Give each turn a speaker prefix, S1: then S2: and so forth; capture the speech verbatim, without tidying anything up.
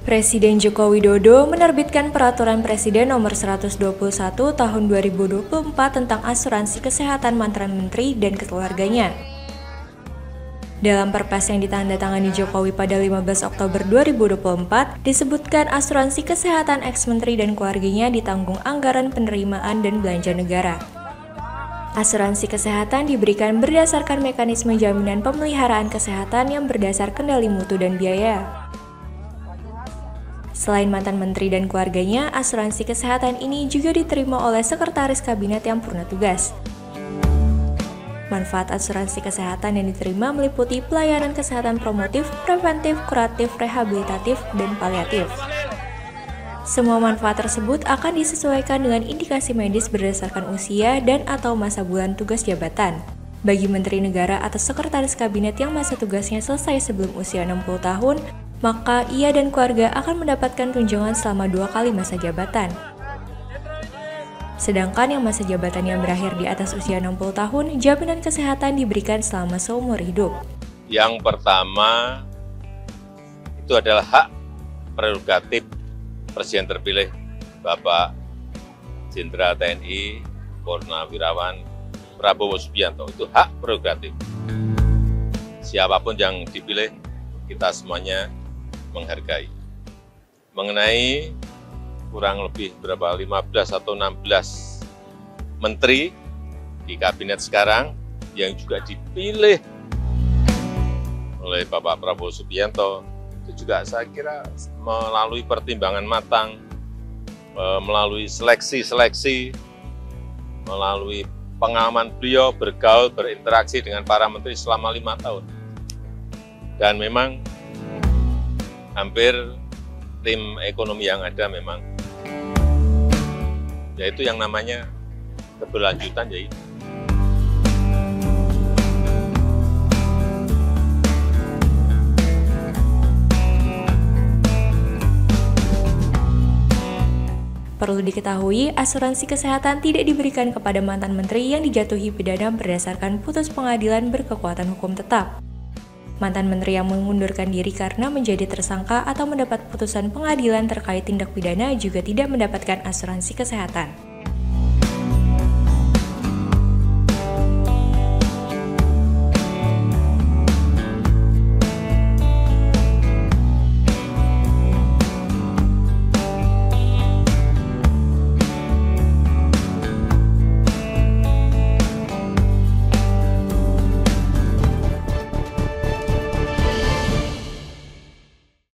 S1: Presiden Joko Widodo menerbitkan Peraturan Presiden Nomor seratus dua puluh satu Tahun dua ribu dua puluh empat tentang asuransi kesehatan mantan menteri dan keluarganya. Dalam Perpres yang ditandatangani Jokowi pada lima belas Oktober dua ribu dua puluh empat, disebutkan asuransi kesehatan eks-menteri dan keluarganya ditanggung anggaran penerimaan dan belanja negara. Asuransi kesehatan diberikan berdasarkan mekanisme jaminan pemeliharaan kesehatan yang berdasar kendali mutu dan biaya. Selain mantan menteri dan keluarganya, asuransi kesehatan ini juga diterima oleh Sekretaris Kabinet yang purna tugas. Manfaat asuransi kesehatan yang diterima meliputi pelayanan kesehatan promotif, preventif, kuratif, rehabilitatif, dan paliatif. Semua manfaat tersebut akan disesuaikan dengan indikasi medis berdasarkan usia dan atau masa bulan tugas jabatan. Bagi Menteri Negara atau Sekretaris Kabinet yang masa tugasnya selesai sebelum usia enam puluh tahun, maka ia dan keluarga akan mendapatkan tunjangan selama dua kali masa jabatan. Sedangkan yang masa jabatannya berakhir di atas usia enam puluh tahun, jaminan kesehatan diberikan selama seumur hidup.
S2: Yang pertama, itu adalah hak prerogatif Presiden terpilih Bapak Jenderal T N I Purnawirawan Prabowo Subianto. Itu hak prerogatif. Siapapun yang dipilih, kita semuanya menghargai. Mengenai kurang lebih berapa lima belas atau enam belas menteri di kabinet sekarang yang juga dipilih oleh Bapak Prabowo Subianto, itu juga saya kira melalui pertimbangan matang, melalui seleksi-seleksi, melalui pengalaman beliau bergaul, berinteraksi dengan para menteri selama lima tahun. Dan memang hampir tim ekonomi yang ada memang yaitu yang namanya keberlanjutan yaitu.
S1: Perlu diketahui, asuransi kesehatan tidak diberikan kepada mantan menteri yang dijatuhi pidana berdasarkan putus pengadilan berkekuatan hukum tetap. Mantan menteri yang mengundurkan diri karena menjadi tersangka atau mendapat putusan pengadilan terkait tindak pidana juga tidak mendapatkan asuransi kesehatan.